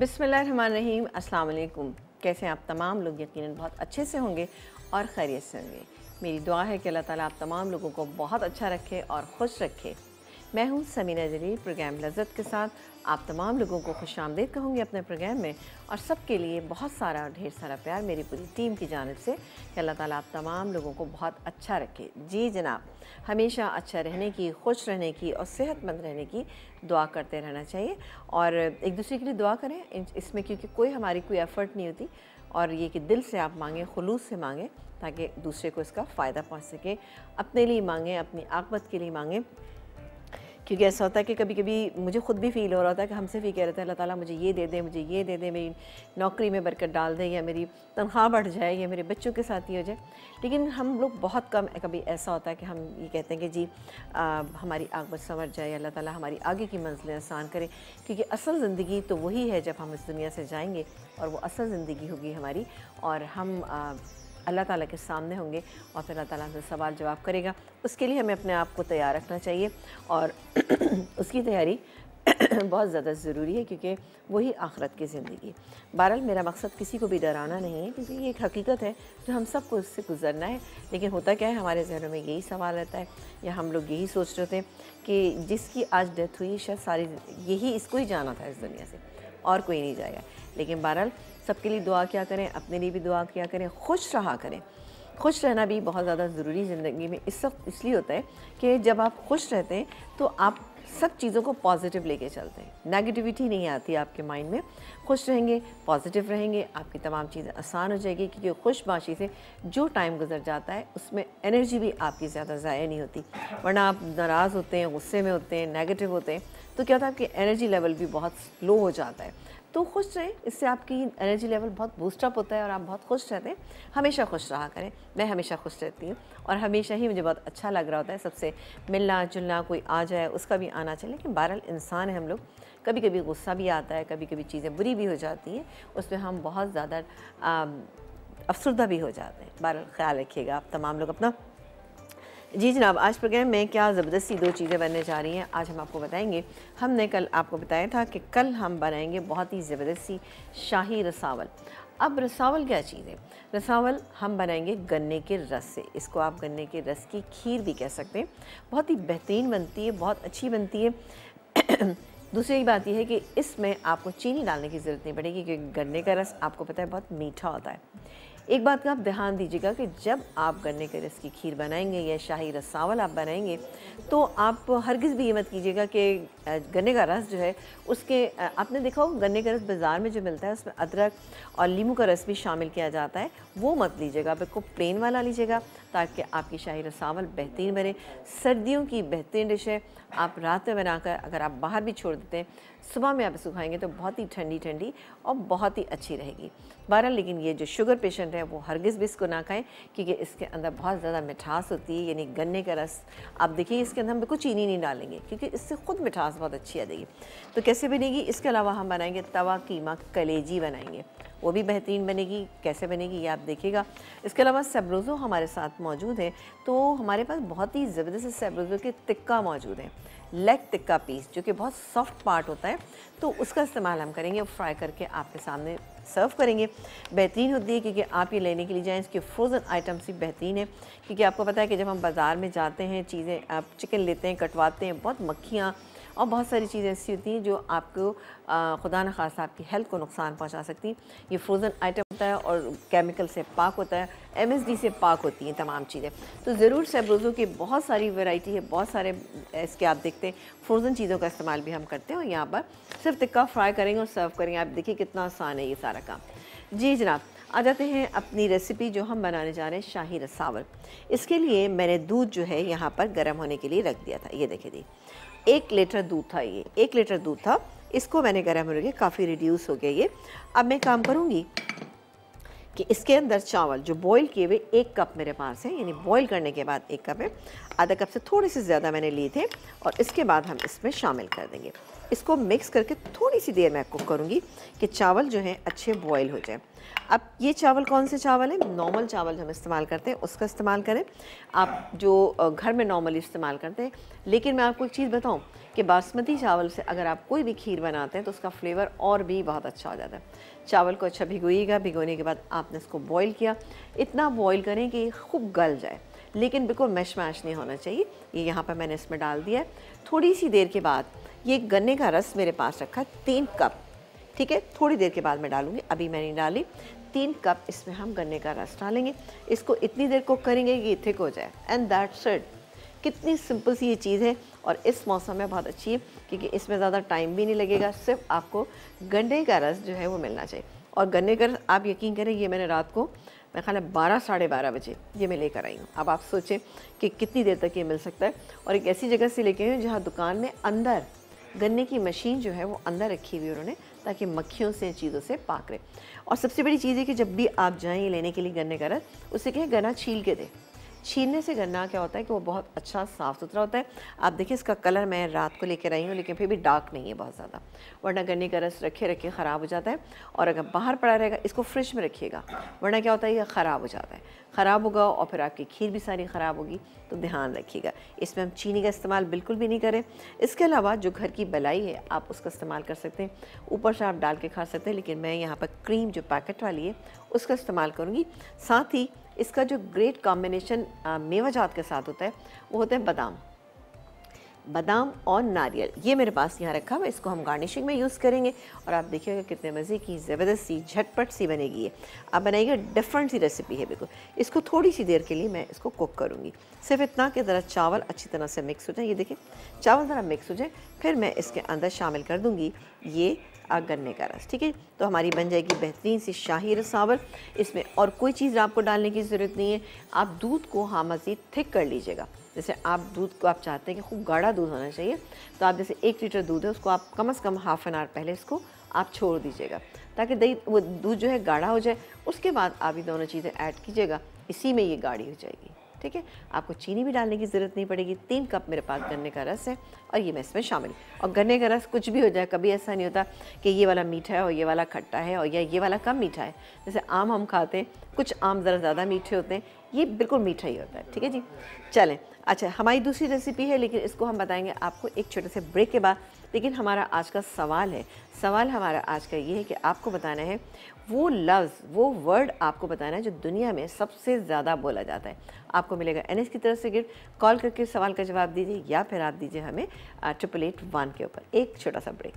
बिस्मिल्लाहिर्रहमानिर्रहीम, अस्सलाम वालेकुम। कैसे हैं आप तमाम लोग? यकीनन बहुत अच्छे से होंगे और खैरियत से होंगे। मेरी दुआ है कि अल्लाह ताला आप तमाम लोगों को बहुत अच्छा रखे और खुश रखे। मैं हूँ समीना जलील, प्रोग्राम लज़्ज़त के साथ आप तमाम लोगों को खुशामदीद कहूँगी अपने प्रोग्राम में, और सबके लिए बहुत सारा ढेर सारा प्यार मेरी पूरी टीम की जानिब से कि अल्लाह ताला आप तमाम लोगों को बहुत अच्छा रखे। जी जनाब, हमेशा अच्छा रहने की, खुश रहने की और सेहतमंद रहने की दुआ करते रहना चाहिए और एक दूसरे के लिए दुआ करें इसमें, क्योंकि कोई हमारी कोई एफ़र्ट नहीं होती, और ये कि दिल से आप मांगें, खुलूस से मांगें, ताकि दूसरे को इसका फ़ायदा पहुँच सके। अपने लिए मांगें, अपनी आक़िबत के लिए मांगें, क्योंकि ऐसा होता है कि कभी कभी मुझे ख़ुद भी फ़ील हो रहा था कि हमसे भी कह रहे थे अल्लाह ताला मुझे ये दे दे, मुझे ये दे दे, मेरी नौकरी में बरकत डाल दे, या मेरी तनख्वाह बढ़ जाए, या मेरे बच्चों के साथ ही हो जाए। लेकिन हम लोग बहुत कम, कभी ऐसा होता है कि हम ये कहते हैं कि जी हमारी आक़िबत संवर जाए, अल्लाह ताला हमारी आगे की मंजिलें आसान करे, क्योंकि असल ज़िंदगी तो वही है जब हम इस दुनिया से जाएंगे, और वो असल ज़िंदगी होगी हमारी, और हम अल्लाह ताला के सामने होंगे और फिर अल्लाह ताला हमसे सवाल जवाब करेगा। उसके लिए हमें अपने आप को तैयार रखना चाहिए, और उसकी तैयारी बहुत ज़्यादा ज़रूरी है, क्योंकि वही आखिरत की ज़िंदगी। बहरहाल मेरा मकसद किसी को भी डराना नहीं है, क्योंकि ये एक हकीकत है जो हम सबको इससे गुज़रना है। लेकिन होता क्या है, हमारे ज़हनों में यही सवाल रहता है, या हम लोग यही सोच रहे होते हैं कि जिसकी आज डेथ हुई शायद सारी यही इसको ही जाना था इस दुनिया से, और कोई नहीं जाएगा। लेकिन बहरहाल सबके लिए दुआ किया करें, अपने लिए भी दुआ किया करें, खुश रहा करें। खुश रहना भी बहुत ज़्यादा ज़रूरी ज़िंदगी में इस वक्त इसलिए होता है कि जब आप खुश रहते हैं तो आप सब चीज़ों को पॉजिटिव लेके चलते हैं, नेगेटिविटी नहीं आती आपके माइंड में। खुश रहेंगे, पॉजिटिव रहेंगे, आपकी तमाम चीज़ें आसान हो जाएगी, क्योंकि खुशबाशी से जो टाइम गुजर जाता है उसमें एनर्जी भी आपकी ज़्यादा ज़ाया नहीं होती। वरना आप नाराज़ होते हैं, गुस्से में होते हैं, नेगेटिव होते हैं, तो क्या होता है आपकी एनर्जी लेवल भी बहुत लो हो जाता है। तो खुश रहें, इससे आपकी एनर्जी लेवल बहुत बूस्टअप होता है और आप बहुत खुश रहते हैं। हमेशा खुश रहा करें। मैं हमेशा खुश रहती हूँ, और हमेशा ही मुझे बहुत अच्छा लग रहा होता है सबसे मिलना जुलना, कोई आ जाए उसका भी आना चाहिए। लेकिन बहरहाल इंसान है हम लोग, कभी कभी गुस्सा भी आता है, कभी कभी चीज़ें बुरी भी हो जाती हैं, उसमें हम बहुत ज़्यादा अफसरदा भी हो जाते हैं। बहरहाल ख्याल रखिएगा आप तमाम लोग अपना। जी जनाब, आज प्रोग्राम में क्या ज़बरदस्ती दो चीज़ें बनने जा रही हैं, आज हम आपको बताएंगे। हमने कल आपको बताया था कि कल हम बनाएंगे बहुत ही ज़बरदस्ती शाही रसावल। अब रसावल क्या चीज़ है? रसावल हम बनाएंगे गन्ने के रस से। इसको आप गन्ने के रस की खीर भी कह सकते हैं। बहुत ही बेहतरीन बनती है, बहुत अच्छी बनती है। दूसरी बात यह है कि इसमें आपको चीनी डालने की ज़रूरत नहीं पड़ेगी, क्योंकि गन्ने का रस आपको पता है बहुत मीठा होता है। एक बात का आप ध्यान दीजिएगा कि जब आप गन्ने के रस की खीर बनाएंगे या शाही रसावल आप बनाएंगे, तो आप हरगिज़ भी ये मत कीजिएगा कि गन्ने का रस जो है उसके आपने देखा हो गन्ने का रस बाज़ार में जो मिलता है उसमें अदरक और नींबू का रस भी शामिल किया जाता है, वो मत लीजिएगा। आप इसको प्लेन वाला लीजिएगा, ताकि आपकी शाही रसावल बेहतरीन बने। सर्दियों की बेहतरीन डिश है। आप रात में बनाकर अगर आप बाहर भी छोड़ देते हैं, सुबह में आप इसको खाएंगे तो बहुत ही ठंडी ठंडी और बहुत ही अच्छी रहेगी। बहरहाल लेकिन ये जो शुगर पेशेंट है वो हरगिज़ भी इसको ना खाएं, क्योंकि इसके अंदर बहुत ज़्यादा मिठास होती है। यानी गन्ने का रस आप देखिए, इसके अंदर हम बिल्कुल चीनी नहीं डालेंगे, क्योंकि इससे ख़ुद मिठास बहुत अच्छी आ जाएगी। तो कैसे बनेगी? इसके अलावा हम बनाएंगे तवा कीमा कलेजी बनाएंगे, वो भी बेहतरीन बनेगी। कैसे बनेगी ये आप देखिएगा। इसके अलावा सब्रोज़ो हमारे साथ मौजूद है, तो हमारे पास बहुत ही ज़बरदस्त सब्रोज़ो के टिक्का मौजूद है, लेग टिक्का पीस, जो कि बहुत सॉफ्ट पार्ट होता है, तो उसका इस्तेमाल हम करेंगे। फ्राई करके आपके सामने सर्व करेंगे। बेहतरीन होती है, क्योंकि आप ये लेने के लिए जाएँ, इसके फ्रोज़न आइटम्स भी बेहतरीन है। क्योंकि आपको पता है कि जब हम बाज़ार में जाते हैं, चीज़ें आप चिकन लेते हैं, कटवाते हैं, बहुत मक्खियाँ और बहुत सारी चीज़ें ऐसी होती हैं जो आपको खुदा न खास्ता आपकी हेल्थ को नुकसान पहुंचा सकती हैं। ये फ्रोज़न आइटम होता है और केमिकल से पाक होता है, MSG से पाक होती हैं तमाम चीज़ें। तो ज़रूर सब्रोज़ो की बहुत सारी वैरायटी है, बहुत सारे इसके आप देखते हैं फ्रोज़न चीज़ों का इस्तेमाल भी हम करते हैं। और यहाँ पर सिर्फ टिक्का फ्राई करेंगे और सर्व करेंगे। आप देखिए कितना आसान है ये सारा काम। जी जनाब, आ जाते हैं अपनी रेसिपी जो हम बनाने जा रहे हैं, शाही रसावल। इसके लिए मैंने दूध जो है यहाँ पर गर्म होने के लिए रख दिया था। ये देखिए दी 1 लीटर दूध था, ये 1 लीटर दूध था। इसको मैंने गर्म होने के काफ़ी रिड्यूस हो गया ये। अब मैं काम करूँगी कि इसके अंदर चावल जो बॉईल किए हुए 1 कप मेरे पास है, यानी बॉईल करने के बाद 1 कप है, आधा कप से थोड़े से ज़्यादा मैंने लिए थे, और इसके बाद हम इसमें शामिल कर देंगे। इसको मिक्स करके थोड़ी सी देर मैं कुक करूँगी कि चावल जो हैं अच्छे बॉईल हो जाए। अब ये चावल कौन से चावल हैं? नॉर्मल चावल जो हम इस्तेमाल करते हैं उसका इस्तेमाल करें, आप जो घर में नॉर्मली इस्तेमाल करते हैं। लेकिन मैं आपको एक चीज़ बताऊं कि बासमती चावल से अगर आप कोई भी खीर बनाते हैं तो उसका फ्लेवर और भी बहुत अच्छा हो जाता है। चावल को अच्छा भिगोइएगा, भिगोने के बाद आपने इसको बॉईल किया, इतना बॉईल करें कि खूब गल जाए, लेकिन बिल्कुल मैश मैश नहीं होना चाहिए। ये यहाँ पर मैंने इसमें डाल दिया है। थोड़ी सी देर के बाद ये गन्ने का रस मेरे पास रखा 3 कप, ठीक है, थोड़ी देर के बाद मैं डालूँगी, अभी मैंने नहीं डाली। 3 कप इसमें हम गन्ने का रस डालेंगे। इसको इतनी देर कुक करेंगे कि थिक हो जाए, एंड दैट्स इट। कितनी सिंपल सी ये चीज़ है और इस मौसम में बहुत अच्छी है क्योंकि इसमें ज़्यादा टाइम भी नहीं लगेगा। सिर्फ आपको गन्ने का रस जो है वो मिलना चाहिए। और गन्ने का रस आप यकीन करें, ये मैंने रात को मैं ख्याल है 12 साढ़े 12 बजे ये मैं लेकर आई हूँ। अब आप सोचें कि कितनी देर तक ये मिल सकता है। और एक ऐसी जगह से लेके आई हूँ जहाँ दुकान में अंदर गन्ने की मशीन जो है वो अंदर रखी हुई है उन्होंने, ताकि मक्खियों से चीज़ों से पाक रहे। और सबसे बड़ी चीज़ है कि जब भी आप जाएं ये लेने के लिए गन्ने का रस, उससे क्या है, गन्ना छील के दें। छीलने से गन्ना क्या होता है कि वो बहुत अच्छा साफ़ सुथरा होता है। आप देखिए इसका कलर मैं रात को लेकर आई हूँ, लेकिन फिर भी डार्क नहीं है बहुत ज़्यादा, वरना गन्ने का रस रखे रखे ख़राब हो जाता है। और अगर बाहर पड़ा रहेगा, इसको फ्रिज में रखिएगा, वरना क्या होता है ये ख़राब हो जाता है, ख़राब होगा और फिर आपकी खीर भी सारी ख़राब होगी। तो ध्यान रखिएगा, इसमें हम चीनी का इस्तेमाल बिल्कुल भी नहीं करें। इसके अलावा जो घर की मलाई है आप उसका इस्तेमाल कर सकते हैं, ऊपर से आप डाल के खा सकते हैं, लेकिन मैं यहाँ पर क्रीम जो पैकेट वाली है उसका इस्तेमाल करूँगी। साथ ही इसका जो ग्रेट कॉम्बिनेशन मेवा जात के साथ होता है वो होते हैं बादाम और नारियल। ये मेरे पास यहाँ रखा हुआ है, इसको हम गार्निशिंग में यूज़ करेंगे और आप देखिएगा कितने मज़े की ज़बरदस्त सी झटपट सी बनेगी। ये आप बनाइएगा, डिफरेंट सी रेसिपी है बिल्कुल। इसको थोड़ी सी देर के लिए मैं इसको कुक करूँगी, सिर्फ इतना कि ज़रा चावल अच्छी तरह से मिक्स हो जाए। ये देखिए चावल ज़रा मिक्स हो जाए, फिर मैं इसके अंदर शामिल कर दूँगी ये गन्ने का रस, ठीक है। तो हमारी बन जाएगी बेहतरीन सी शाही रसावल। इसमें और कोई चीज़ आपको डालने की ज़रूरत नहीं है। आप दूध को हाँ मज़ीद थिक कर लीजिएगा। जैसे आप दूध को आप चाहते हैं कि खूब गाढ़ा दूध होना चाहिए, तो आप जैसे 1 लीटर दूध है उसको आप कम से कम हाफ़ एन आवर पहले इसको आप छोड़ दीजिएगा, ताकि दही वो दूध जो है गाढ़ा हो जाए। उसके बाद आप ये दोनों चीज़ें ऐड कीजिएगा, इसी में ये गाढ़ी हो जाएगी, ठीक है। आपको चीनी भी डालने की ज़रूरत नहीं पड़ेगी। 3 कप मेरे पास गन्ने का रस है और ये मैं इसमें शामिल। और गन्ने का रस कुछ भी हो जाए, कभी ऐसा नहीं होता कि ये वाला मीठा है और ये वाला खट्टा है और या ये वाला कम मीठा है। जैसे आम हम खाते हैं, कुछ आम ज़रा ज़्यादा मीठे होते हैं, ये बिल्कुल मीठा ही होता है, ठीक है जी। चलें, अच्छा हमारी दूसरी रेसिपी है, लेकिन इसको हम बताएंगे आपको एक छोटे से ब्रेक के बाद। लेकिन हमारा आज का सवाल हमारा आज का ये है कि आपको बताना है वो लफ्ज़, वो वर्ड आपको बताना है जो दुनिया में सबसे ज़्यादा बोला जाता है। आपको मिलेगा NS की तरफ से गिफ्ट। कॉल करके सवाल का जवाब दीजिए या फिर आप दीजिए हमें 888-1 के ऊपर। एक छोटा सा ब्रेक।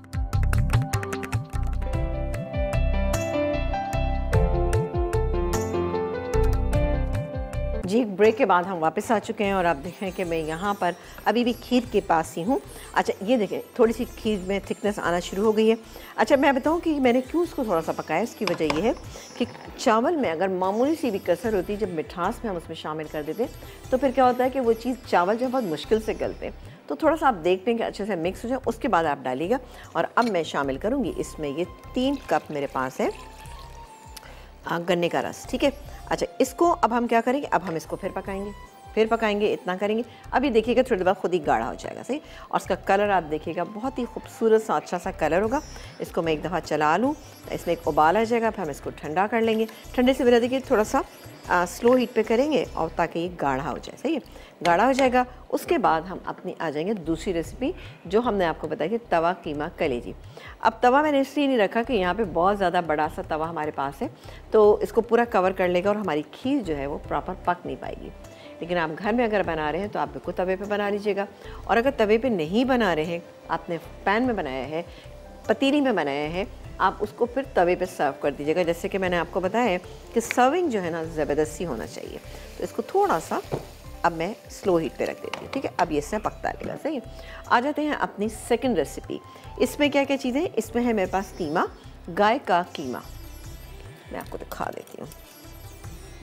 जी, ब्रेक के बाद हम वापस आ चुके हैं और आप देखें कि मैं यहाँ पर अभी भी खीर के पास ही हूँ। अच्छा ये देखें, थोड़ी सी खीर में थिकनेस आना शुरू हो गई है। अच्छा मैं बताऊँ कि मैंने क्यों उसको थोड़ा सा पकाया, इसकी वजह ये है कि चावल में अगर मामूली सी भी कसर होती है, जब मिठास में हम उसमें शामिल कर देते तो फिर क्या होता है कि वो चीज़ चावल जो बहुत मुश्किल से गलते हैं। तो थोड़ा सा आप देख लें कि अच्छे से मिक्स हो जाए, उसके बाद आप डालिएगा। और अब मैं शामिल करूँगी इसमें ये 3 कप मेरे पास है गन्ने का रस, ठीक है। अच्छा इसको अब हम क्या करेंगे, अब हम इसको फिर पकाएंगे, इतना करेंगे। अभी देखिएगा थोड़ी देर बाद खुद ही गाढ़ा हो जाएगा, सही। और इसका कलर आप देखिएगा बहुत ही खूबसूरत सा अच्छा सा कलर होगा। इसको मैं एक दफ़ा चला लूँ, इसमें एक उबाल आ जाएगा, फिर हम इसको ठंडा कर लेंगे। ठंडे से पहले देखिए थोड़ा सा स्लो हीट पे करेंगे और ताकि ये गाढ़ा हो जाए, सही है। गाढ़ा हो जाएगा, उसके बाद हम अपनी आ जाएंगे दूसरी रेसिपी जो हमने आपको बताई थी, तवा कीमा कलेजी। अब तवा मैंने इसलिए नहीं रखा कि यहाँ पे बहुत ज़्यादा बड़ा सा तवा हमारे पास है, तो इसको पूरा कवर कर लेगा और हमारी खीर जो है वो प्रॉपर पक नहीं पाएगी। लेकिन आप घर में अगर बना रहे हैं तो आप बिल्कुल तवे पे बना लीजिएगा। और अगर तवे पे नहीं बना रहे हैं, आपने पैन में बनाया है, पतीली में बनाया है, आप उसको फिर तवे पे सर्व कर दीजिएगा। जैसे कि मैंने आपको बताया है कि सर्विंग जो है ना ज़बरदस्ती होना चाहिए। तो इसको थोड़ा सा अब मैं स्लो हीट पे रख देती हूँ, ठीक है। अब ये इसमें पकता रहेगा, सही है। आ जाते हैं अपनी सेकंड रेसिपी। इसमें क्या क्या चीज़ें हैं, इसमें है मेरे पास कीमा, गाय का कीमा। मैं आपको दिखा देती हूँ।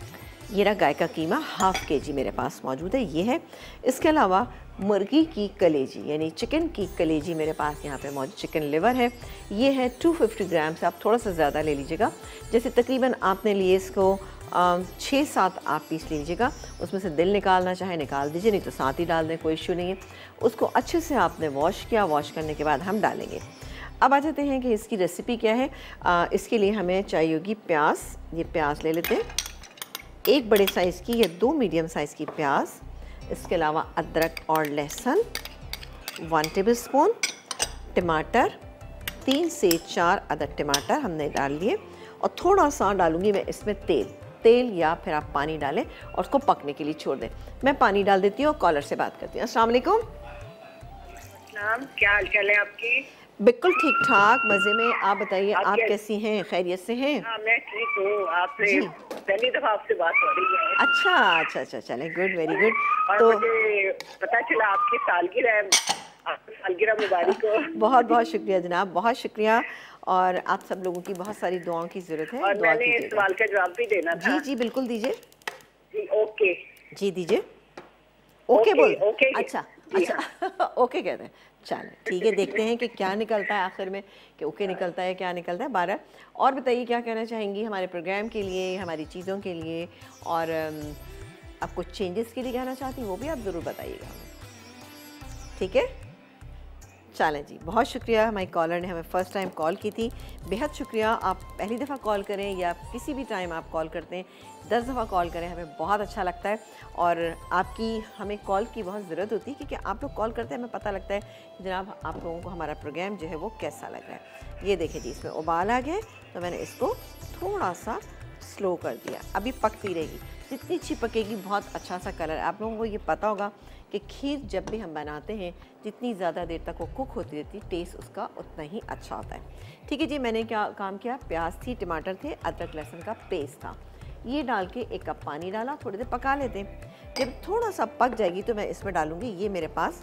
ये रहा गाय का कीमा, हाफ़ kg मेरे पास मौजूद है, ये है। इसके अलावा मुर्गी की कलेजी यानी चिकन की कलेजी मेरे पास यहाँ पे मौजूद, चिकन लिवर है, ये है 250 ग्राम से, आप थोड़ा सा ज़्यादा ले लीजिएगा। जैसे तकरीबन आपने लिए इसको 6-7 आप पीस लीजिएगा, उसमें से दिल निकालना चाहे निकाल दीजिए, नहीं तो साथ ही डाल दें, कोई इशू नहीं है। उसको अच्छे से आपने वॉश किया, वॉश करने के बाद हम डालेंगे। अब आ जाते हैं कि इसकी रेसिपी क्या है। इसके लिए हमें चाहिए होगी प्याज, ये प्याज ले लेते हैं, एक बड़े साइज़ की या 2 मीडियम साइज़ की प्याज। इसके अलावा अदरक और लहसुन 1 टेबलस्पून, टमाटर 3 से 4 अदद टमाटर हमने डाल लिए, और थोड़ा सा डालूंगी मैं इसमें तेल या फिर आप पानी डालें और उसको पकने के लिए छोड़ दें। मैं पानी डाल देती हूँ और कॉलर से बात करती हूँ। अस्सलाम वालेकुम। क्या हाल चाल है आपकी? बिल्कुल ठीक ठाक, मज़े में। आप बताइए, आप कैसी हैं, खैरियत से हैं? हाँ मैं ठीक हूँ। आपसे पहली दफा आपसे बात हो रही है। अच्छा, चलें, गुड, वेरी गुड। और तो मुझे पता चला आपकी सालगिरह, आपकी सालगिरह मुबारक हो। बहुत बहुत शुक्रिया जनाब, बहुत शुक्रिया, और आप सब लोगों की बहुत सारी दुआओं की ज़रूरत है। और मैंने इस सवाल का जवाब भी देना था। जी बिल्कुल दीजिए। जी ओके। जी दीजिए। ओके बोल। ओके। अच्छा ओके कहते हैं। चलें ठीक है, देखते हैं कि क्या निकलता है आखिर में, कि ओके निकलता है, क्या निकलता है। 12 और बताइए क्या कहना चाहेंगी हमारे प्रोग्राम के लिए, हमारी चीज़ों के लिए, और आप कुछ चेंजेस के लिए कहना चाहती हैं वो भी आप ज़रूर बताइएगा हमें, ठीक है? चलें जी, बहुत शुक्रिया। हमारी कॉलर ने हमें फ़र्स्ट टाइम कॉल की थी, बेहद शुक्रिया। आप पहली दफ़ा कॉल करें या किसी भी टाइम आप कॉल करते हैं, 10 दफ़ा कॉल करें, हमें बहुत अच्छा लगता है। और आपकी हमें कॉल की बहुत ज़रूरत होती है, क्योंकि आप लोग कॉल करते हैं, हमें पता लगता है कि जनाब आप लोगों को हमारा प्रोग्राम जो है वो कैसा लग रहा है। ये देखें जी, इसमें उबाल आ गया, तो मैंने इसको थोड़ा सा स्लो कर दिया, अभी पकती रहेगी। जितनी अच्छी पकेगी बहुत अच्छा सा कलर। आप लोगों को ये पता होगा कि खीर जब भी हम बनाते हैं, जितनी ज़्यादा देर तक वो कुक होती रहती है, टेस्ट उसका उतना ही अच्छा होता है। ठीक है जी, मैंने क्या काम किया, प्याज थी, टमाटर थे, अदरक लहसुन का पेस्ट था, ये डाल के 1 कप पानी डाला, थोड़ी देर पका लेते हैं। जब थोड़ा सा पक जाएगी तो मैं इसमें डालूँगी, ये मेरे पास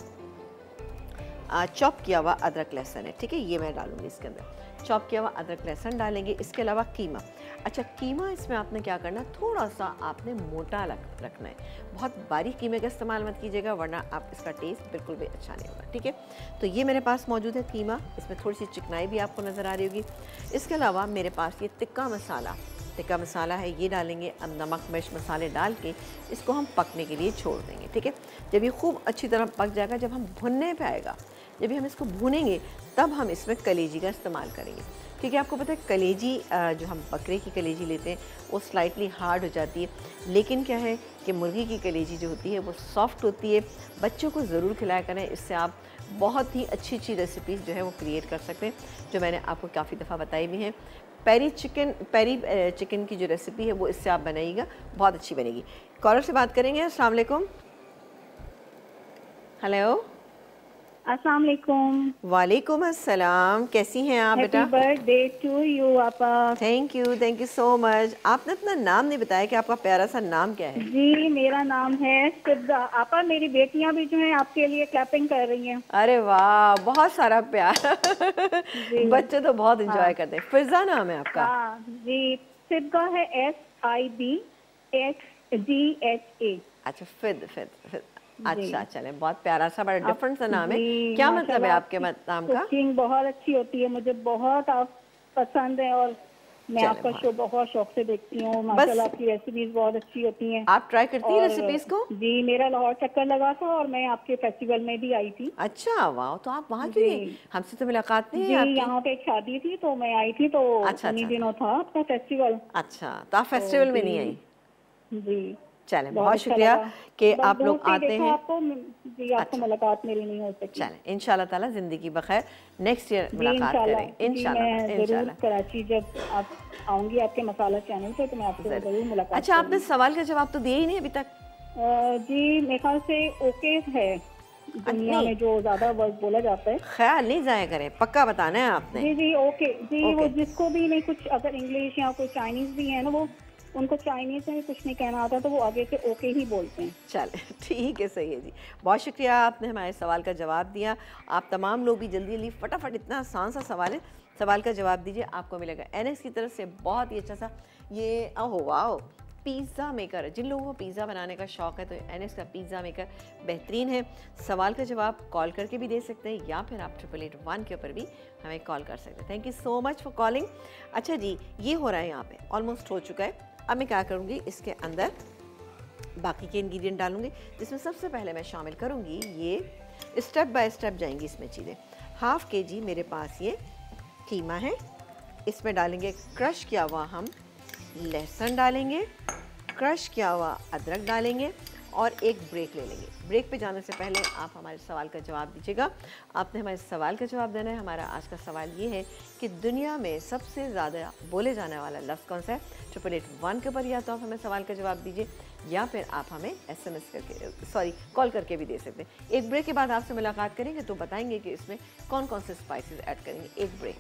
चॉप किया हुआ अदरक लहसुन है, ठीक है, ये मैं डालूँगी इसके अंदर, चॉप किया हुआ अदरक लहसुन डालेंगे। इसके अलावा कीमा। अच्छा, कीमा इसमें आपने क्या करना, थोड़ा सा आपने मोटा रखना है, बहुत बारीक कीमे का इस्तेमाल मत कीजिएगा, वरना आप इसका टेस्ट बिल्कुल भी अच्छा नहीं होगा, ठीक है। तो ये मेरे पास मौजूद है कीमा, इसमें थोड़ी सी चिकनाई भी आपको नज़र आ रही होगी। इसके अलावा मेरे पास ये टिक्का मसाला है, ये डालेंगे। अब नमक मिर्च मसाले डाल के इसको हम पकने के लिए छोड़ देंगे, ठीक है। जब ये खूब अच्छी तरह पक जाएगा, जब हम भुनने पे आएगा, जब भी हम इसको भूनेंगे, तब हम इसमें कलेजी का इस्तेमाल करेंगे, क्योंकि आपको पता है कलेजी जो हम बकरे की कलेजी लेते हैं वो स्लाइटली हार्ड हो जाती है, लेकिन क्या है कि मुर्गी की कलेजी जो होती है वो सॉफ्ट होती है। बच्चों को ज़रूर खिलाया करें, इससे आप बहुत ही अच्छी रेसिपीज़ जो है वो क्रिएट कर सकते हैं, जो मैंने आपको काफ़ी दफ़ा बताई भी हैं। पेरी चिकन की जो रेसिपी है वो इससे आप बनाइएगा, बहुत अच्छी बनेगी। कॉलर से बात करेंगे। अस्सलाम वालेकुम। हेलो। अस्सलाम वालेकुम। वालेकुम अस्सलाम, कैसी हैं आप बेटा? हैप्पी बर्थडे टू यू आपा। Thank you so much. आपने अपना नाम नहीं बताया कि आपका प्यारा सा नाम क्या है? जी, मेरा नाम है फिजा। आपा, मेरी बेटियां भी जो हैं आपके लिए क्लैपिंग कर रही हैं। अरे वाह, बहुत सारा प्यार। बच्चे तो बहुत एंजॉय करते हैं। फिजा नाम है आपका? हाँ जी, फिजा है SIDXGHA। अच्छा, फिद। अच्छा, चले, बहुत प्यारा सा, बड़ा डिफरेंट सा नाम है। क्या मतलब है आपके नाम का? कुकिंग बहुत अच्छी होती है, मुझे बहुत आप पसंद है, और मैं आपका शो बहुत शौक से देखती हूँ। माशाल्लाह, आपकी रेसिपीज बहुत अच्छी होती हैं। आप ट्राई करती हैं रेसिपीज को? जी, मेरा लाहौर चक्कर लगा था और मैं आपके फेस्टिवल में भी आई थी। अच्छा, वाह, तो आप वहाँ क्यों नहीं? हमसे तो मुलाकात नहीं है आपकी। यहाँ पे एक शादी थी तो मैं आई थी, तो उन्हीं दिनों था आपका फेस्टिवल। अच्छा, तो आप फेस्टिवल में नहीं आई? जी, चलें, बहुत शुक्रिया कि आप लोग आते हैं। आपको जी, आपको मुलाकात मेरी नहीं हो सकी। चलें, इंशाल्लाह ताला ज़िंदगी बखैर, नेक्स्ट ईयर मुलाकात करें इंशाल्लाह। कराची जब आप आऊँगी आपके मसाला चैनल पे, तो मैं आपसे ज़रूर मुलाकात। अच्छा, आपने सवाल का जवाब तो दिया ही नहीं अभी तक। जी, मेरे ख्याल से ओके है, दुनिया में जो ज़्यादा वर्ड बोला जाता है। ख्याल नहीं जाया करें, पक्का बताना है आपने। जी ओके जी, वो जिसको भी नहीं कुछ अगर इंग्लिश या कोई चाइनीज़ भी है ना, वो उनको चाइनीज़ में कुछ नहीं कहना आता, तो वो आगे से ओके ही बोलते हैं। चले, ठीक है, सही है जी। बहुत शुक्रिया, आपने हमारे सवाल का जवाब दिया। आप तमाम लोग भी जल्दी जल्दी फटाफट, इतना आसान सा सवाल है, सवाल का जवाब दीजिए, आपको मिलेगा NX की तरफ से बहुत ही अच्छा सा ये। Oh wow, pizza maker. जिन लोगों को पिज़्ज़ा बनाने का शौक़ है तो एनएक्स का पिज़्ज़ा मेकर बेहतरीन है। सवाल का जवाब कॉल करके भी दे सकते हैं या फिर आप 8881 के ऊपर भी हमें कॉल कर सकते हैं। Thank you so much for calling. अच्छा जी, ये हो रहा है यहाँ पे, ऑलमोस्ट हो चुका है। अब मैं क्या करूँगी, इसके अंदर बाकी के इंग्रेडिएंट डालूँगी, जिसमें सबसे पहले मैं शामिल करूँगी, ये स्टेप बाय स्टेप जाएंगी इसमें चीज़ें। हाफ़ kg मेरे पास ये कीमा है, इसमें डालेंगे क्रश किया हुआ हम लहसुन डालेंगे, क्रश किया हुआ अदरक डालेंगे और एक ब्रेक ले लेंगे। ब्रेक पे जाने से पहले आप हमारे सवाल का जवाब दीजिएगा। आपने हमारे सवाल का जवाब देना है। हमारा आज का सवाल ये है कि दुनिया में सबसे ज़्यादा बोले जाने वाला लफ्ज़ कौन सा है? 8881 के ऊपर या तो आप हमें सवाल का जवाब दीजिए या फिर आप हमें SMS करके कॉल करके भी दे सकते हैं। एक ब्रेक के बाद आपसे मुलाकात करेंगे तो बताएंगे कि इसमें कौन कौन से स्पाइसेस ऐड करेंगे। एक ब्रेक।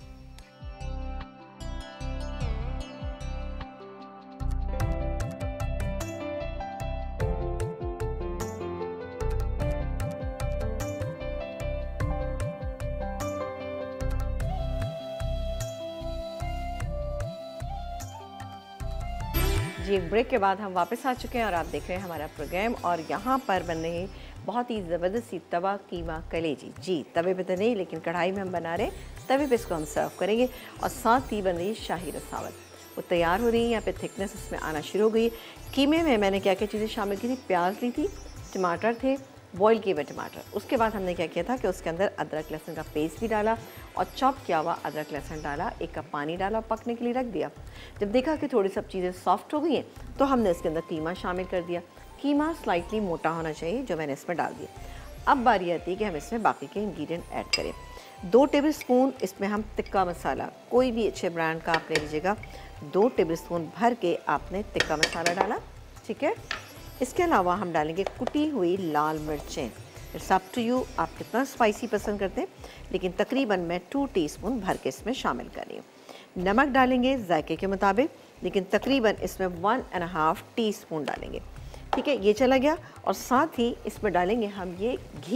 जी, एक ब्रेक के बाद हम वापस आ चुके हैं और आप देख रहे हैं हमारा प्रोग्राम। और यहाँ पर बन रही बहुत ही ज़बरदस्त सी तवा कीमा कलेजी। जी, तवे पे तो नहीं लेकिन कढ़ाई में हम बना रहे हैं, तवे पे इसको हम सर्व करेंगे। और साथ ही बन रही है शाही रसावल, वो तैयार हो रही है। यहाँ पे थिकनेस इसमें आना शुरू हो गई। कीमे में मैंने क्या क्या चीज़ें शामिल की थी? प्याज ली थी, टमाटर थे, बॉईल किए हुए टमाटर। उसके बाद हमने क्या किया था कि उसके अंदर अदरक लहसुन का पेस्ट भी डाला और चॉप किया हुआ अदरक लहसुन डाला, 1 कप पानी डाला, पकने के लिए रख दिया। जब देखा कि थोड़ी सब चीज़ें सॉफ्ट हो गई हैं तो हमने इसके अंदर कीमा शामिल कर दिया। कीमा स्लाइटली मोटा होना चाहिए, जो मैंने इसमें डाल दिया। अब बारी आती है कि हम इसमें बाकी के इंग्रेडिएंट ऐड करें। 2 टेबलस्पून इसमें हम तिक्का मसाला, कोई भी अच्छे ब्रांड का आप ले लीजिएगा। 2 टेबलस्पून भर के आपने तिक्का मसाला डाला, ठीक है। इसके अलावा हम डालेंगे कुटी हुई लाल मिर्चें। इट्स अप टू यू, आप कितना स्पाइसी पसंद करते हैं, लेकिन तकरीबन मैं 2 टीस्पून भर के इसमें शामिल कर रही हूँ। नमक डालेंगे जायके के मुताबिक, लेकिन तकरीबन इसमें 1.5 टीस्पून डालेंगे, ठीक है। ये चला गया। और साथ ही इसमें डालेंगे हम ये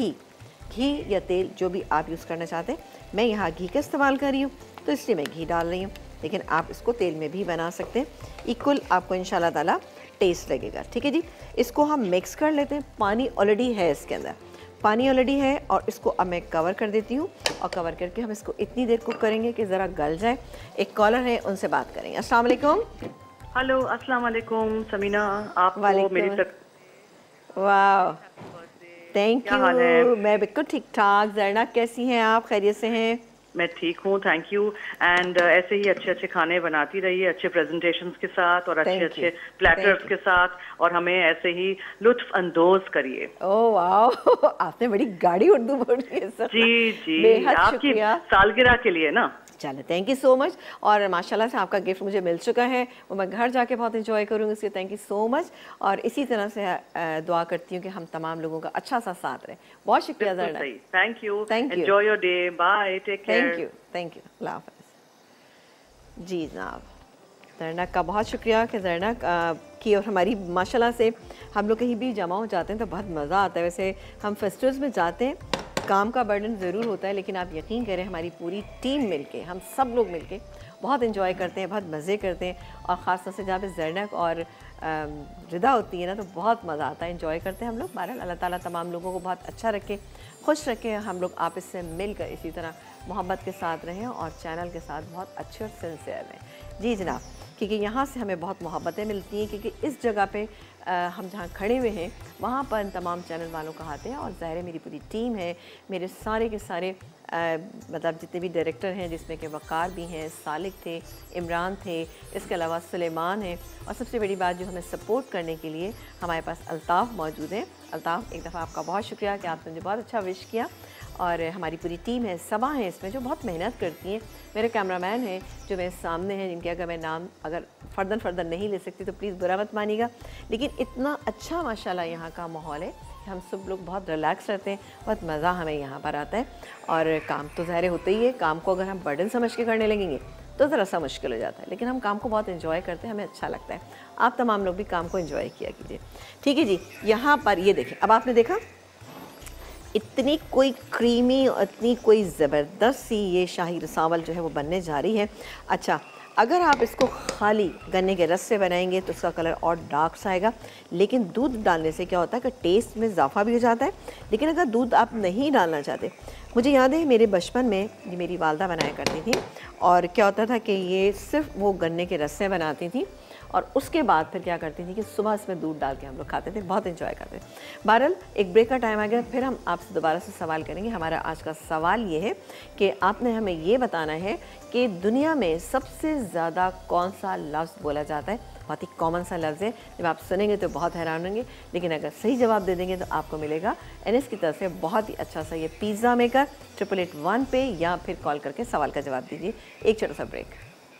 घी या तेल, जो भी आप यूज़ करना चाहते हैं। मैं यहाँ घी का इस्तेमाल कर रही हूँ तो इसलिए मैं घी डाल रही हूँ, लेकिन आप इसको तेल में भी बना सकते हैं। इक्वल आपको इंशाल्लाह ताला टेस्ट लगेगा, ठीक है जी। इसको हम मिक्स कर लेते हैं। पानी ऑलरेडी है इसके अंदर, पानी ऑलरेडी है। और इसको अब मैं कवर कर देती हूँ और कवर करके हम इसको इतनी देर कुक करेंगे कि ज़रा गल जाए। एक कॉलर है, उनसे बात करेंगे। अस्सलाम वालेकुम। हेलो, अस्सलाम वालेकुम समीना, आपको मेरी तक। वाह, थैंक यू। मैं बिल्कुल ठीक ठाक। जरना कैसी हैं आप? खैरियत से हैं? मैं ठीक हूँ, थैंक यू। एंड ऐसे ही अच्छे अच्छे खाने बनाती रहिए, अच्छे प्रेजेंटेशंस के साथ और अच्छे अच्छे प्लेटर्स के साथ, और हमें ऐसे ही लुत्फ अंदोज करिए। ओह वाह, आपने बड़ी गाढ़ी उर्दू बोली है सर। जी, आपकी सालगिरह के लिए ना। चलो, थैंक यू सो मच। और माशाल्लाह से आपका गिफ्ट मुझे मिल चुका है, वो मैं घर जाके बहुत एंजॉय करूँगी, इसलिए थैंक यू सो मच। और इसी तरह से दुआ करती हूँ कि हम तमाम लोगों का अच्छा सा साथ रहे। बहुत शुक्रिया Zarna. Thank you, enjoy your day, bye, take care. Thank you, अल्लाह हाफ़िज़। जी जनाब, ज़रना का बहुत शुक्रिया कि ज़रना की और हमारी माशाल्लाह से हम लोग कहीं भी जमा हो जाते हैं तो बहुत मज़ा आता है। वैसे हम फेस्टिवल्स में जाते हैं, काम का बर्डन ज़रूर होता है, लेकिन आप यकीन करें हमारी पूरी टीम मिलके, हम सब लोग मिलके बहुत एंजॉय करते हैं, बहुत मज़े करते हैं। और ख़ास तौर से जहाँ पे ज़रनक और रिदा होती है ना, तो बहुत मज़ा आता है, एंजॉय करते हैं हम लोग। बहरहाल अल्लाह ताला तमाम लोगों को बहुत अच्छा रखे, खुश रखे। हम लोग आपस से मिलकर इसी तरह मोहब्बत के साथ रहें और चैनल के साथ बहुत अच्छे और सिंसियर रहें। जी जनाब, क्योंकि यहाँ से हमें बहुत मोहब्बतें मिलती हैं, क्योंकि इस जगह पे हम जहाँ खड़े हुए हैं वहाँ पर तमाम चैनल वालों का हाथ है। और ज़ाहिर है मेरी पूरी टीम है, मेरे सारे के सारे मतलब जितने भी डायरेक्टर हैं, जिसमें कि वक़ार भी हैं, सालिक थे, इमरान थे, इसके अलावा सुलेमान है। और सबसे बड़ी बात, जो हमें सपोर्ट करने के लिए हमारे पास अल्ताफ़ मौजूद है। अल्ताफ़, एक दफ़ा आपका बहुत शुक्रिया कि आपने मुझे बहुत अच्छा विश किया। और हमारी पूरी टीम है, सबा है इसमें, जो बहुत मेहनत करती हैं। मेरे कैमरामैन हैं जो मेरे सामने हैं, जिनके अगर मैं नाम फ़र्दन नहीं ले सकती तो प्लीज़ बुरा मत मानिएगा। लेकिन इतना अच्छा माशाल्लाह यहाँ का माहौल है, हम सब लोग बहुत रिलैक्स रहते हैं, बहुत मज़ा हमें यहाँ पर आता है। और काम तो ज़ाहिर होता ही है, काम को अगर हम बर्डन समझ के करने लगेंगे तो ज़रा सा मुश्किल हो जाता है, लेकिन हम काम को बहुत एंजॉय करते हैं, हमें अच्छा लगता है। आप तमाम लोग भी काम को एंजॉय किया कीजिए, ठीक है जी। यहाँ पर ये देखें, अब आपने देखा इतनी कोई क्रीमी और इतनी कोई ज़बरदस्त सी ये शाही रसावल जो है वो बनने जा रही है। अच्छा, अगर आप इसको खाली गन्ने के रस से बनाएंगे तो इसका कलर और डार्क सा आएगा, लेकिन दूध डालने से क्या होता है कि टेस्ट में इजाफा भी हो जाता है। लेकिन अगर दूध आप नहीं डालना चाहते, मुझे याद है मेरे बचपन में ये मेरी वालदा बनाया करती थी, और क्या होता था कि ये सिर्फ वो गन्ने के रस से बनाती थी, और उसके बाद फिर क्या करती थी कि सुबह इसमें दूध डाल के हम लोग खाते थे, बहुत एंजॉय करते थे। बहरहाल एक ब्रेक का टाइम आ गया, फिर हम आपसे दोबारा से सवाल करेंगे। हमारा आज का सवाल ये है कि आपने हमें ये बताना है कि दुनिया में सबसे ज़्यादा कौन सा लफ्ज़ बोला जाता है। बहुत ही कॉमन सा लफ्ज़ है, जब आप सुनेंगे तो बहुत हैरान होंगे, लेकिन अगर सही जवाब दे देंगे तो आपको मिलेगा NS की तरफ से बहुत ही अच्छा सा ये पिज़्ज़ा मेकर 8881 पे, या फिर कॉल करके सवाल का जवाब दीजिए। एक छोटा सा ब्रेक।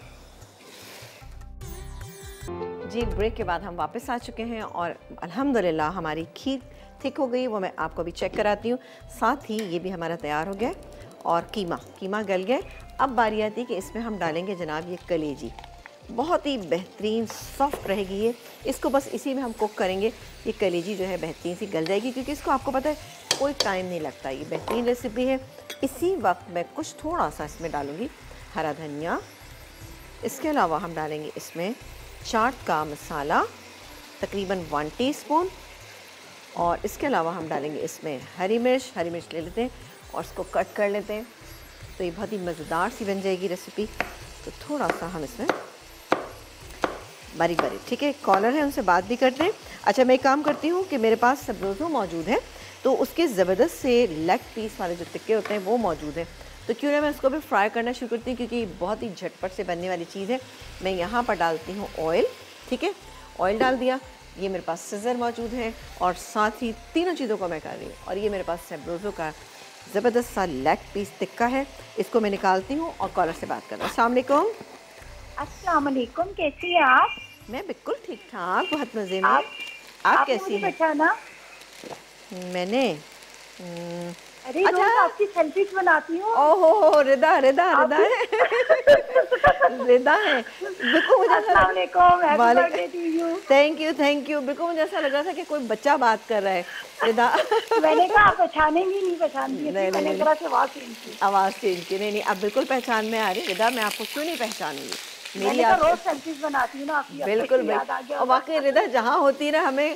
जी, ब्रेक के बाद हम वापस आ चुके हैं और अल्हम्दुलिल्लाह हमारी खीर थिक हो गई, वो मैं आपको भी चेक कराती हूँ। साथ ही ये भी हमारा तैयार हो गया और कीमा गल गए। अब बारी आती है कि इसमें हम डालेंगे जनाब ये कलेजी। बहुत ही बेहतरीन सॉफ्ट रहेगी ये, इसको बस इसी में हम कुक करेंगे। ये कलेजी जो है बेहतरीन सी गल जाएगी, क्योंकि इसको आपको पता है कोई टाइम नहीं लगता। ये बेहतरीन रेसिपी है। इसी वक्त मैं कुछ थोड़ा सा इसमें डालूँगी हरा धनिया। इसके अलावा हम डालेंगे इसमें चाट का मसाला तकरीबन 1 टीस्पून, और इसके अलावा हम डालेंगे इसमें हरी मिर्च ले लेते हैं और इसको कट कर लेते हैं, तो ये बहुत ही मज़ेदार सी बन जाएगी रेसिपी। तो थोड़ा सा हम इसमें बारीक, ठीक है, कॉलर है उनसे बात भी करते हैं। अच्छा, मैं एक काम करती हूँ कि मेरे पास सब्ज़ों मौजूद है, तो उसके ज़बरदस्त से लेग पीस वाले जो टिक्के होते हैं वो मौजूद हैं, तो क्यों ना मैं इसको भी फ्राई करना शुरू करती हूँ, क्योंकि बहुत ही झटपट से बनने वाली चीज़ है। मैं यहाँ पर डालती हूँ ऑयल, ठीक है, ऑयल डाल दिया। ये मेरे पास सिज़र मौजूद है, और साथ ही तीनों चीज़ों को मैं कर रही हूँ। और ये मेरे पास सब्ज़ों का ज़बरदस्त सा लेग पीस टिक्का है, इसको मैं निकालती हूँ और कॉलर से बात कर रहा हूँ। अस्सलाम वालेकुम। अस्सलाम वालेकुम, कैसी हैं आप? मैं बिल्कुल ठीक ठाक, बहुत मज़े में। आप कैसी हैं? पहचाना मैंने अरे अच्छा, आपकी सेल्फीज बनाती हूँ। ओहो, रिदा है रिदा है बिल्कुल। मुझे थैंक यू। बिल्कुल मुझे ऐसा लग रहा था कि कोई बच्चा बात कर रहा है। रिदा मैंने कहा आप पहचानेंगी, नहीं पहचानती। मैंने आवाज़ चेंज की। नहीं, अब बिल्कुल पहचान में आ रही। रिदा, मैं आपको क्यों नहीं पहचानूंगी? मेरी आप रोज सेल्फीज बनाती हूँ ना आपकी। बिल्कुल। और वाकई रिदा जहाँ होती है ना,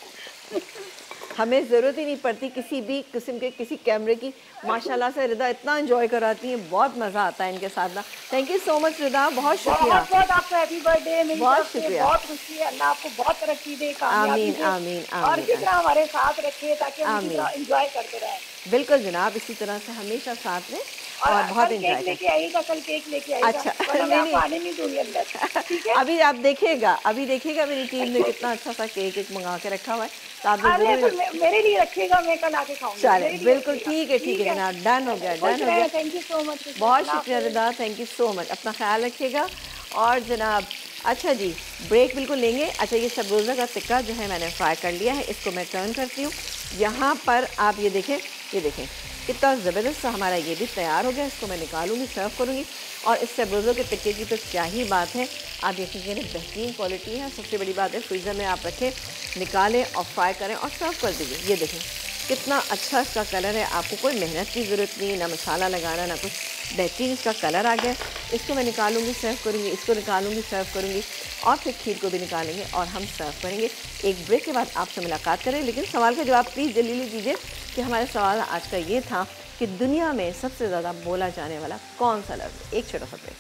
हमें ज़रूरत ही नहीं पड़ती किसी भी किस्म के किसी कैमरे की। माशाल्लाह से रिदा इतना एंजॉय कराती हैं, बहुत मज़ा आता है इनके साथ ना। Thank you so much Rida, बहुत शुक्रिया। बहुत आपका हैप्पी बर्थडे। बहुत शुक्रिया, बहुत खुशी है। अल्लाह आपको बहुत तरक्की दे, आमीन आमीन आमीन, और इसी तरह हमारे साथ रखे ताकि हम एंजॉय करते रहें। बिल्कुल जनाब, इसी तरह से हमेशा साथ में और बहुत एंजॉय लेके आइएगा। कल केक लेके आइएगा। अच्छा, नहीं दूंगी अंदर, ठीक है? अभी आप देखिएगा मेरी टीम ने कितना अच्छा सा केक मंगा के रखा हुआ है, तो आप मेरे लिए रखिएगा, मैं कल आके खाऊंगी। चले, बिल्कुल ठीक है जनाब, डन हो गया। थैंक यू सो मच, बहुत शुक्रिया Rida, thank you so much. अपना ख्याल रखिएगा। और जनाब, अच्छा जी, ब्रेक बिल्कुल लेंगे। अच्छा, ये सब्ज़ों का टिक्का जो है मैंने फ्राई कर लिया है, इसको मैं टर्न करती हूँ। यहाँ पर आप ये देखें कितना ज़बरदस्त सा हमारा ये भी तैयार हो गया। इसको मैं निकालूंगी, सर्व करूँगी। और इस सब्ज़ों के टिक्के की तो क्या ही बात है, आप यकीन करें बेहतरीन क्वालिटी है। सबसे बड़ी बात है, फ्रीज़र में आप रखें, निकालें और फ्राई करें और सर्व कर दीजिए। ये देखें कितना अच्छा इसका कलर है, आपको कोई मेहनत की ज़रूरत नहीं, ना मसाला लगाना ना कुछ, बेहतरीन इसका कलर आ गया। इसको मैं निकालूंगी, सर्व करूँगी, इसको निकालूंगी, सर्व करूँगी, और फिर खीर को भी निकालेंगे और हम सर्व करेंगे। एक ब्रेक के बाद आपसे मुलाकात करें, लेकिन सवाल का जवाब प्लीज़ जल्दी दीजिए कि हमारा सवाल आज का ये था कि दुनिया में सबसे ज़्यादा बोला जाने वाला कौन सा लफ्ज़। एक छोटा सा ब्रेक।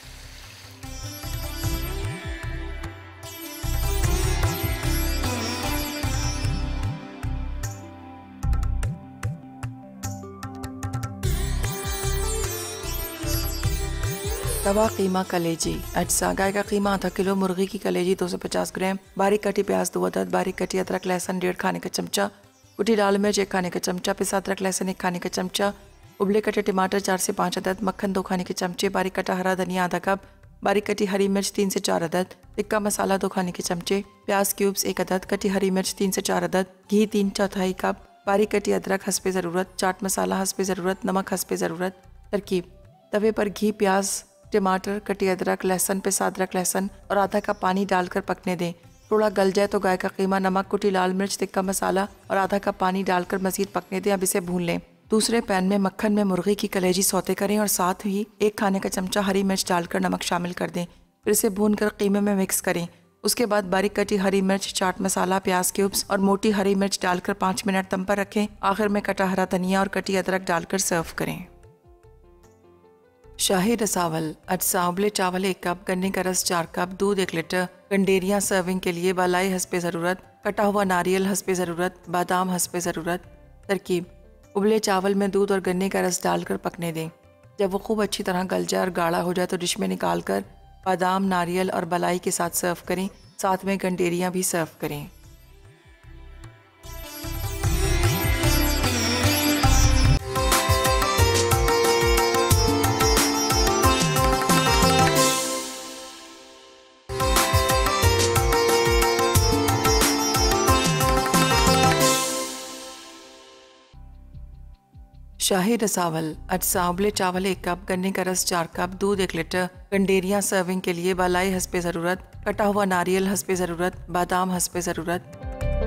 तवा कीमा कलेजी अज्जा गाय का कीमा आधा किलो, मुर्गी की कलेजी 250 ग्राम, बारीक कटी प्याज 2 अदद, बारीक कटी अदरक लहसुन 1.5 खाने का चमचा, कुटी लाल मिर्च 1 खाने का चमचा, पिसा अदरक लहसुन 1 खाने का चमचा, उबले कटे टमाटर 4 से 5 अदद, मक्खन 2 खाने के चमचे, बारीक कटा हरा धनिया आधा कप, बारीक कटी हरी मिर्च 3 से 4 अदद, टिक्का मसाला 2 खाने के चमचे, प्याज क्यूब्स 1 अदद, कटी हरी मिर्च 3 से 4 अदद, घी 3/4 कप, बारीक कटी अदरक हस्बे ज़रूरत, चाट मसाला हस्बे ज़रूरत, नमक हस्बे ज़रूरत। तरकीब: तवे पर घी, प्याज, टमाटर, कटी अदरक, लहसुन, पिसा अदरक लहसुन और आधा कप पानी डालकर पकने दें। थोड़ा गल जाए तो गाय का कीमा, नमक, कुटी लाल मिर्च, टिक्का मसाला और आधा कप पानी डालकर मज़ीद पकने दें। अब इसे भून लें। दूसरे पैन में मक्खन में मुर्गी की कलेजी सौते करें और साथ ही 1 खाने का चमचा हरी मिर्च डालकर नमक शामिल कर दें। फिर इसे भूनकर कीमे में मिक्स करें। उसके बाद बारीक कटी हरी मिर्च, चाट मसाला, प्याज क्यूब्स और मोटी हरी मिर्च डालकर 5 मिनट दम पर रखें। आखिर में कटा हरा धनिया और कटी अदरक डालकर सर्व करें। शाही रसावल। अजसा उबले चावल 1 कप, गन्ने का रस 4 कप, दूध 1 लीटर। गंडेरियाँ सर्विंग के लिए बालाई हस्बे ज़रूरत, कटा हुआ नारियल हस्बे ज़रूरत, बादाम हस्बे ज़रूरत। तरकीब: उबले चावल में दूध और गन्ने का रस डालकर पकने दें। जब वो खूब अच्छी तरह गल जाए और गाढ़ा हो जाए तो डिश में निकाल कर बादाम, नारियल और बालाई के साथ सर्व करें। साथ में गंडेरियाँ भी सर्व करें। शाही रसावल। अजसा उबले चावल 1 कप, गन्ने का रस 4 कप, दूध 1 लीटर। गंडेरियाँ सर्विंग के लिए बालाई हस्बे ज़रूरत, कटा हुआ नारियल हस्बे ज़रूरत, बादाम हस्बे ज़रूरत।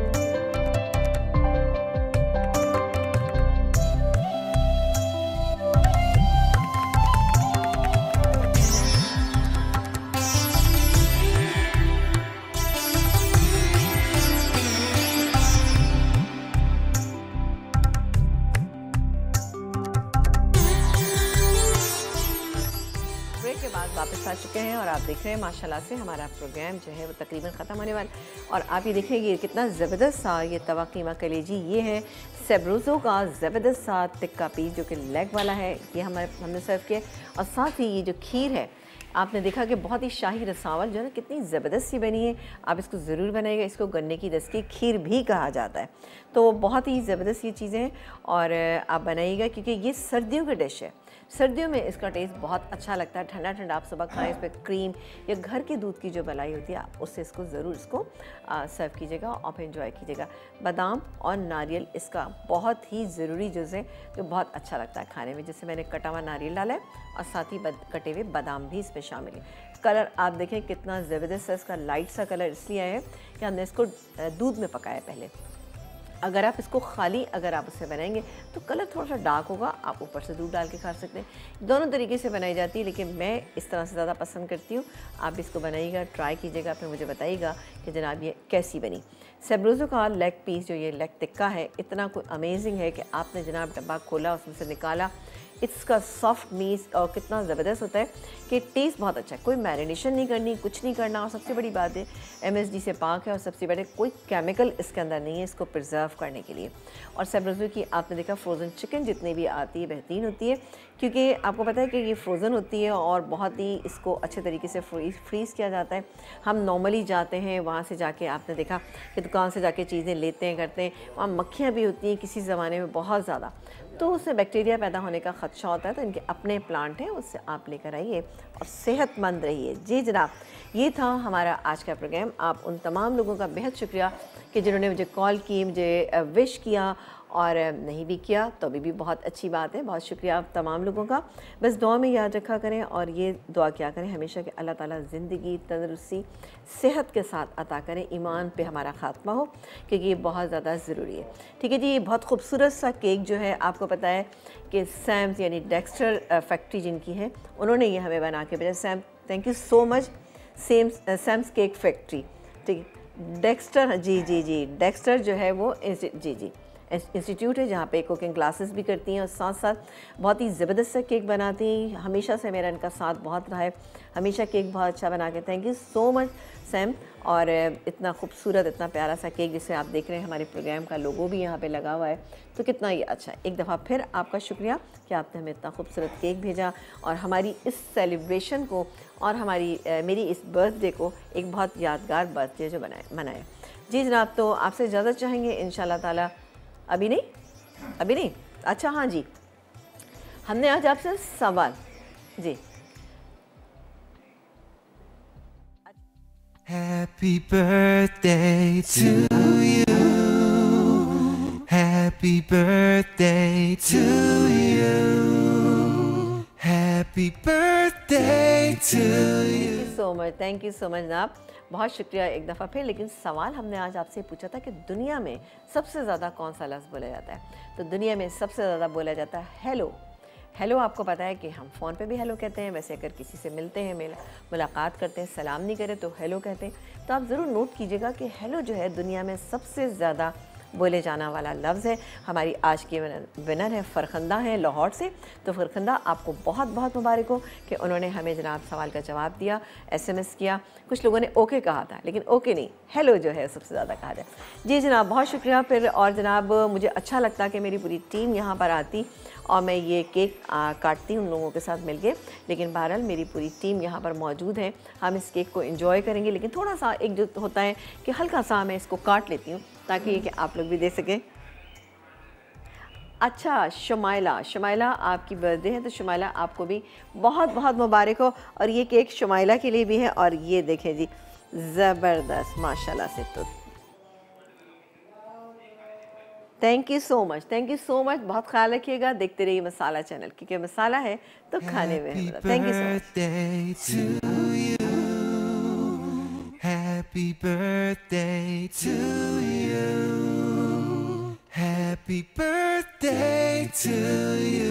वापस आ चुके हैं और आप देख रहे हैं माशाल्लाह से हमारा प्रोग्राम जो है वो तकरीबन ख़त्म होने वाला। और आप ये देखेंगे कितना ज़बरदस्त सा ये तवा कीमा कलेजी, ये है सेब्रोज़ो का ज़बरदस्त सा टिक्का पीस जो कि लेग वाला है, ये हमने सर्व किया। और साथ ही ये जो खीर है आपने देखा कि बहुत ही शाही रसावल जो है ना कितनी ज़बरदस्त सी बनी है। आप इसको ज़रूर बनाइएगा। इसको गन्ने की रस की खीर भी कहा जाता है। तो बहुत ही ज़बरदस्त ये चीज़ें हैं और आप बनाइएगा क्योंकि ये सर्दियों की डिश है। सर्दियों में इसका टेस्ट बहुत अच्छा लगता है। ठंडा ठंडा आप सुबह खाएं, इस पर क्रीम या घर के दूध की जो मलाई होती है उससे इसको ज़रूर सर्व कीजिएगा और फिर एंजॉय कीजिएगा। बादाम और नारियल इसका बहुत ही ज़रूरी जुज़ है जो बहुत अच्छा लगता है खाने में। जैसे मैंने कटा हुआ नारियल डाला है और साथ ही कटे हुए बादाम भी इसमें शामिल है। कलर आप देखें कितना ज़बरदस्त है इसका, लाइट सा कलर इसलिए आया है कि हमने इसको दूध में पकाया पहले। अगर आप इसको खाली उससे बनाएंगे तो कलर थोड़ा सा डार्क होगा। आप ऊपर से दूध डाल के खा सकते हैं। दोनों तरीके से बनाई जाती है लेकिन मैं इस तरह से ज़्यादा पसंद करती हूँ। आप इसको बनाइएगा, ट्राई कीजिएगा, फिर मुझे बताइएगा कि जनाब ये कैसी बनी। सेब्रोज़ो का लेग पीस जो ये लेग टिक्का है इतना कोई अमेजिंग है कि आपने जनाब डब्बा खोला, उसमें से निकाला, इसका सॉफ्ट मीट और कितना ज़बरदस्त होता है कि टेस्ट बहुत अच्छा है। कोई मैरिनेशन नहीं करनी, कुछ नहीं करना। और सबसे बड़ी बात है MSG से पाक है और सबसे बड़े कोई केमिकल इसके अंदर नहीं है इसको प्रिजर्व करने के लिए। और सेब्रोज़ो की आपने देखा फ्रोज़न चिकन जितनी भी आती है बेहतरीन होती है क्योंकि आपको पता है कि ये फ्रोज़न होती है और बहुत ही इसको अच्छे तरीके से फ्रीज़ किया जाता है। हम नॉर्मली जाते हैं वहाँ से जाके आपने देखा कि दुकान से जाके चीज़ें लेते हैं करते हैं, वहाँ मक्खियाँ भी होती हैं किसी ज़माने में बहुत ज़्यादा, तो उससे बैक्टीरिया पैदा होने का ख़दशा होता है। तो इनके अपने प्लांट हैं, उससे आप लेकर आइए और सेहतमंद रहिए। जी जनाब, ये था हमारा आज का प्रोग्राम। आप उन तमाम लोगों का बेहद शुक्रिया कि जिन्होंने मुझे कॉल की, मुझे विश किया और नहीं भी किया तो अभी भी बहुत अच्छी बात है। बहुत शुक्रिया आप तमाम लोगों का। बस दुआ में याद रखा करें और ये दुआ क्या करें हमेशा कि अल्लाह ताला ज़िंदगी, तंदुरुस्ती, सेहत के साथ अता करें, ईमान पे हमारा ख़ात्मा हो क्योंकि ये बहुत ज़्यादा ज़रूरी है। ठीक है जी, ये बहुत खूबसूरत सा केक जो है आपको पता है कि सैम्स यानी डेक्स्टर फैक्ट्री जिनकी है उन्होंने ये हमें बना के भेजा। Sam, thank you so much. Sam's cake factory, ठीक है। डेक्स्टर, जी जी जी, डेक्स्टर जो है वो जी इंस्टीट्यूट है जहाँ पे कुकिंग क्लासेस भी करती हैं और साथ साथ बहुत ही ज़बरदस्त सा केक बनाती हैं। हमेशा से मेरा इनका साथ बहुत रहा है, हमेशा केक बहुत अच्छा बना के। Thank you so much Sam. और इतना खूबसूरत, इतना प्यारा सा केक जिसे आप देख रहे हैं, हमारे प्रोग्राम का लोगो भी यहाँ पे लगा हुआ है, तो कितना ही अच्छा। एक दफ़ा फिर आपका शुक्रिया कि आपने हमें इतना खूबसूरत केक भेजा और हमारी इस सेलिब्रेशन को और मेरी इस बर्थडे को एक बहुत यादगार बर्थडे जो मनाया। जी जनाब, तो आपसे इजाज़त चाहेंगे इंशाल्लाह ताला। अभी नहीं, अच्छा हाँ जी, हमने आज आपसे सवाल जी। Happy birthday to you. Happy birthday to you. Happy birthday to you. Thank you so so much जनाब, बहुत शुक्रिया एक दफ़ा फिर। लेकिन सवाल हमने आज आपसे पूछा था कि दुनिया में सबसे ज़्यादा कौन सा लफ्ज़ बोला जाता है। तो दुनिया में सबसे ज़्यादा बोला जाता है हेलो। हेलो आपको पता है कि हम फ़ोन पे भी हेलो कहते हैं, वैसे अगर किसी से मिलते हैं, मुलाकात करते हैं, सलाम नहीं करें तो हेलो कहते हैं। तो आप ज़रूर नोट कीजिएगा कि हेलो जो है दुनिया में सबसे ज़्यादा बोले जाना वाला लफ्ज़ है। हमारी आज की विनर है फ़रखंदा है लाहौर से। तो फ़रखंदा आपको बहुत बहुत मुबारक हो कि उन्होंने हमें जनाब सवाल का जवाब दिया, SMS किया। कुछ लोगों ने ओके कहा था, लेकिन ओके नहीं, हेलो जो है सबसे ज़्यादा कहा जाए। जी जनाब, बहुत शुक्रिया फिर। और जनाब मुझे अच्छा लगता कि मेरी पूरी टीम यहाँ पर आती और मैं ये केक काटती उन लोगों के साथ मिलके। लेकिन बहरहाल मेरी पूरी टीम यहाँ पर मौजूद है, हम इस केक को एंजॉय करेंगे। लेकिन थोड़ा सा एक जो होता है कि हल्का सा मैं इसको काट लेती हूँ ताकि ये कि आप लोग भी दे सकें। अच्छा शमाइला आपकी बर्थडे है, तो शमाइला आपको भी बहुत बहुत मुबारक हो। और ये केक शमाइला के लिए भी है। और ये देखें जी, ज़बरदस्त माशाल्लाह से। तो थैंक यू सो मच। बहुत ख्याल रखिएगा, देखते रहिए मसाला चैनल, क्योंकि मसाला है तो खाने में है। Thank you so much. Happy birthday to you. Happy birthday to you.